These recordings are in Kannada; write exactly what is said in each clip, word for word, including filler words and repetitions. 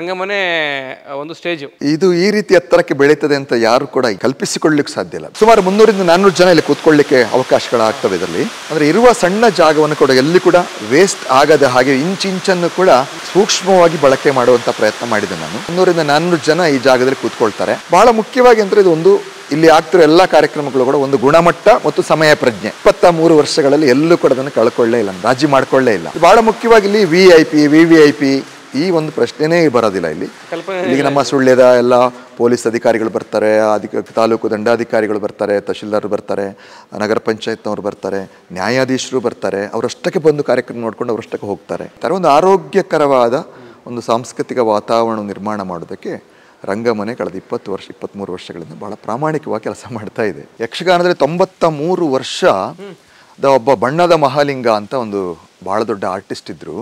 ರಂಗಮನೆ ಒಂದು ಸ್ಟೇಜು. ಇದು ಈ ರೀತಿ ಎತ್ತರಕ್ಕೆ ಬೆಳೀತದೆ ಅಂತ ಯಾರು ಕೂಡ ಕಲ್ಪಿಸಿಕೊಳ್ಳಿಕ್ಕೆ ಸಾಧ್ಯ ಇಲ್ಲ. ಸುಮಾರು ಮುನ್ನೂರಿಂದ ನಾನ್ನೂರು ಜನ ಇಲ್ಲಿ ಕೂತ್ಕೊಳ್ಳಿಕ್ಕೆ ಅವಕಾಶಗಳಾಗ್ತವೆ. ಇದರಲ್ಲಿ ಅಂದ್ರೆ ಇರುವ ಸಣ್ಣ ಜಾಗವನ್ನು ಕೂಡ ಎಲ್ಲಿ ಕೂಡ ವೇಸ್ಟ್ ಆಗದ ಹಾಗೆ ಇಂಚಿಂಚನ್ನು ಕೂಡ ಸೂಕ್ಷ್ಮವಾಗಿ ಬಳಕೆ ಮಾಡುವಂತ ಪ್ರಯತ್ನ ಮಾಡಿದೆ ನಾನು. ಮುನ್ನೂರಿಂದ ನಾನ್ನೂರು ಜನ ಈ ಜಾಗದಲ್ಲಿ ಕೂತ್ಕೊಳ್ತಾರೆ. ಬಹಳ ಮುಖ್ಯವಾಗಿ ಅಂದ್ರೆ ಇದು ಒಂದು ಇಲ್ಲಿ ಆಗ್ತಿರೋ ಎಲ್ಲ ಕಾರ್ಯಕ್ರಮಗಳು ಕೂಡ ಒಂದು ಗುಣಮಟ್ಟ ಮತ್ತು ಸಮಯ ಪ್ರಜ್ಞೆ. ಇಪ್ಪತ್ತ ಮೂರು ವರ್ಷಗಳಲ್ಲಿ ಎಲ್ಲೂ ಕೂಡ ಅದನ್ನು ಕಳ್ಕೊಳ್ಳೇ ಇಲ್ಲ, ರಾಜಿ ಮಾಡ್ಕೊಳ್ಳೇ ಇಲ್ಲ. ಬಹಳ ಮುಖ್ಯವಾಗಿ ಇಲ್ಲಿ V I P V V I P ಈ ಒಂದು ಪ್ರಶ್ನೆನೇ ಬರೋದಿಲ್ಲ. ಇಲ್ಲಿ ಇಲ್ಲಿಗೆ ನಮ್ಮ ಸುಳ್ಯದ ಎಲ್ಲ ಪೊಲೀಸ್ ಅಧಿಕಾರಿಗಳು ಬರ್ತಾರೆ, ಅಧಿಕ ತಾಲೂಕು ದಂಡಾಧಿಕಾರಿಗಳು ಬರ್ತಾರೆ, ತಹಶೀಲ್ದಾರ್ ಬರ್ತಾರೆ, ನಗರ ಪಂಚಾಯತ್ನವ್ರು ಬರ್ತಾರೆ, ನ್ಯಾಯಾಧೀಶರು ಬರ್ತಾರೆ. ಅವರಷ್ಟಕ್ಕೆ ಬಂದು ಕಾರ್ಯಕ್ರಮ ನೋಡ್ಕೊಂಡು ಅವರಷ್ಟಕ್ಕೆ ಹೋಗ್ತಾರೆ. ತರ ಒಂದು ಆರೋಗ್ಯಕರವಾದ ಒಂದು ಸಾಂಸ್ಕೃತಿಕ ವಾತಾವರಣ ನಿರ್ಮಾಣ ಮಾಡೋದಕ್ಕೆ ರಂಗಮನೆ ಕಳೆದ ಇಪ್ಪತ್ತು ವರ್ಷ ಇಪ್ಪತ್ತ್ಮೂರು ವರ್ಷಗಳಿಂದ ಬಹಳ ಪ್ರಾಮಾಣಿಕವಾಗಿ ಕೆಲಸ ಮಾಡ್ತಾ ಇದೆ. ಯಕ್ಷಗಾನದಲ್ಲಿ ತೊಂಬತ್ತ ಮೂರು ವರ್ಷ ಒಬ್ಬ ಬಣ್ಣದ ಮಹಾಲಿಂಗ ಅಂತ ಒಂದು ಬಹಳ ದೊಡ್ಡ ಆರ್ಟಿಸ್ಟ್ ಇದ್ರು.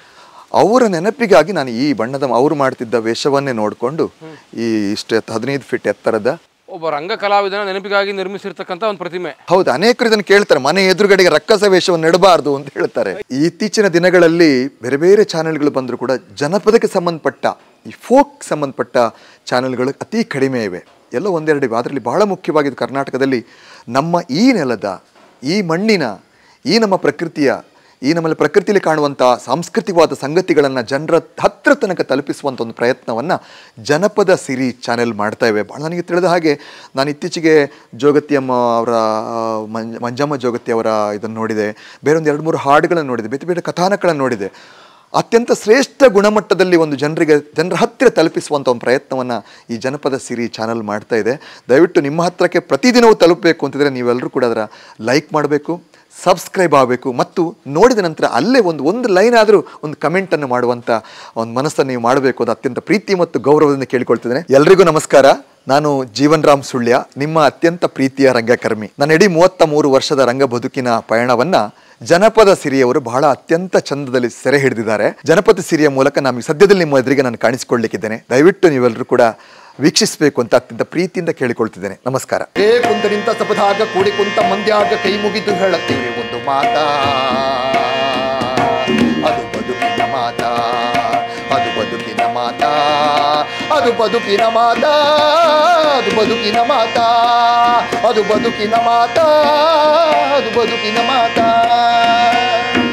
ಅವರ ನೆನಪಿಗಾಗಿ ನಾನು ಈ ಬಣ್ಣದ ಅವರು ಮಾಡ್ತಿದ್ದ ವೇಷವನ್ನೇ ನೋಡಿಕೊಂಡು ಈ ಇಷ್ಟು ಹದಿನೈದು ಫೀಟ್ ಎತ್ತರದ ಒಬ್ಬ ರಂಗ ಕಲಾವಿದನ ನೆನಪಿಗಾಗಿ ನಿರ್ಮಿಸಿರ್ತಕ್ಕಂಥ ಒಂದು ಪ್ರತಿಮೆ. ಹೌದು, ಅನೇಕರು ಇದನ್ನು ಕೇಳ್ತಾರೆ, ಮನೆ ಎದುರುಗಡೆಗೆ ರಕ್ಕಸ ವೇಷವನ್ನು ನೆಡಬಾರ್ದು ಅಂತ ಹೇಳ್ತಾರೆ. ಇತ್ತೀಚಿನ ದಿನಗಳಲ್ಲಿ ಬೇರೆ ಬೇರೆ ಚಾನೆಲ್ಗಳು ಬಂದರೂ ಕೂಡ ಜನಪದಕ್ಕೆ ಸಂಬಂಧಪಟ್ಟ ಈ ಫೋಕ್ ಸಂಬಂಧಪಟ್ಟ ಚಾನೆಲ್ಗಳು ಅತಿ ಕಡಿಮೆ ಇವೆ, ಎಲ್ಲ ಒಂದೆರಡು ಇವೆ. ಅದರಲ್ಲಿ ಬಹಳ ಮುಖ್ಯವಾಗಿ ಕರ್ನಾಟಕದಲ್ಲಿ ನಮ್ಮ ಈ ನೆಲದ, ಈ ಮಣ್ಣಿನ, ಈ ನಮ್ಮ ಪ್ರಕೃತಿಯ, ಈ ನಮ್ಮಲ್ಲಿ ಪ್ರಕೃತಿಯಲ್ಲಿ ಕಾಣುವಂಥ ಸಾಂಸ್ಕೃತಿಕವಾದ ಸಂಗತಿಗಳನ್ನು ಜನರ ಹತ್ರ ತನಕ ತಲುಪಿಸುವಂಥ ಒಂದು ಪ್ರಯತ್ನವನ್ನು ಜನಪದ ಸಿರಿ ಚಾನೆಲ್ ಮಾಡ್ತಾ ಇವೆ. ಭಾಳ ನನಗೆ ತಿಳಿದ ಹಾಗೆ ನಾನು ಇತ್ತೀಚೆಗೆ ಜೋಗತಿಯಮ್ಮ ಅವರ ಮಂಜ ಮಂಜಮ್ಮ ಜೋಗತಿ ಅವರ ಇದನ್ನು ನೋಡಿದೆ, ಬೇರೊಂದು ಎರಡು ಮೂರು ಹಾಡುಗಳನ್ನು ನೋಡಿದೆ, ಬೇರೆ ಬೇರೆ ಕಥಾನಕಗಳನ್ನು ನೋಡಿದೆ. ಅತ್ಯಂತ ಶ್ರೇಷ್ಠ ಗುಣಮಟ್ಟದಲ್ಲಿ ಒಂದು ಜನರಿಗೆ ಜನರ ಹತ್ತಿರ ತಲುಪಿಸುವಂಥ ಒಂದು ಪ್ರಯತ್ನವನ್ನು ಈ ಜನಪದ ಸಿರಿ ಚಾನಲ್ ಮಾಡ್ತಾ ಇದೆ. ದಯವಿಟ್ಟು ನಿಮ್ಮ ಹತ್ರಕ್ಕೆ ಪ್ರತಿದಿನವೂ ತಲುಪಬೇಕು ಅಂತಿದ್ರೆ ನೀವೆಲ್ಲರೂ ಕೂಡ ಅದರ ಲೈಕ್ ಮಾಡಬೇಕು, ಸಬ್ಸ್ಕ್ರೈಬ್ ಆಗಬೇಕು ಮತ್ತು ನೋಡಿದ ನಂತರ ಅಲ್ಲೇ ಒಂದು ಒಂದು ಲೈನ್ ಆದರೂ ಒಂದು ಕಮೆಂಟನ್ನು ಮಾಡುವಂಥ ಒಂದು ಮನಸ್ಸನ್ನು ನೀವು ಮಾಡಬೇಕು. ಅದು ಅತ್ಯಂತ ಪ್ರೀತಿ ಮತ್ತು ಗೌರವದಿಂದ ಕೇಳಿಕೊಳ್ತಿದ್ದೇನೆ. ಎಲ್ರಿಗೂ ನಮಸ್ಕಾರ. ನಾನು ಜೀವನ್ ರಾಮ್ ಸುಳ್ಯ, ನಿಮ್ಮ ಅತ್ಯಂತ ಪ್ರೀತಿಯ ರಂಗಕರ್ಮಿ. ನನ್ನ ಇಡೀ ಮೂವತ್ತ ಮೂರು ವರ್ಷದ ರಂಗ ಬದುಕಿನ ಪಯಣವನ್ನು ಜನಪದ ಸಿರಿಯವರು ಬಹಳ ಅತ್ಯಂತ ಚಂದದಲ್ಲಿ ಸೆರೆ ಹಿಡಿದಿದ್ದಾರೆ. ಜನಪದ ಸಿರಿಯ ಮೂಲಕ ನಮಗೆ ಸದ್ಯದಲ್ಲಿ ನಿಮ್ಮ ಎದುರಿಗೆ ನಾನು ಕಾಣಿಸಿಕೊಳ್ಳಲಿಕ್ಕಿದ್ದೇನೆ. ದಯವಿಟ್ಟು ನೀವೆಲ್ಲರೂ ಕೂಡ ವೀಕ್ಷಿಸಬೇಕು ಅಂತ ಅತ್ಯಂತ ಪ್ರೀತಿಯಿಂದ ಕೇಳಿಕೊಳ್ತಿದ್ದೇನೆ. ನಮಸ್ಕಾರ. ಏ ಕುಂತ ನಿಂತ ಸಪದಾಗ ಕೂಡಿ ಕುಂತ ಮಂದ್ಯಾಗ ಕೈ ಮುಗಿದು ಹೇಳುತ್ತೀವಿ ಒಂದು ಮಾತಾ, ಅದು ಬದುಕಿನ ಮಾತಾ, ಅದು ಬದುಕಿನ ಮಾತಾ, ಅದು ಬದುಕಿನ ಮಾತಾ, ಅದು ಬದುಕಿನ ಮಾತಾ, ಅದು ಬದುಕಿನ ಮಾತಾ, ಅದು ಬದುಕಿನ ಮಾತಾ.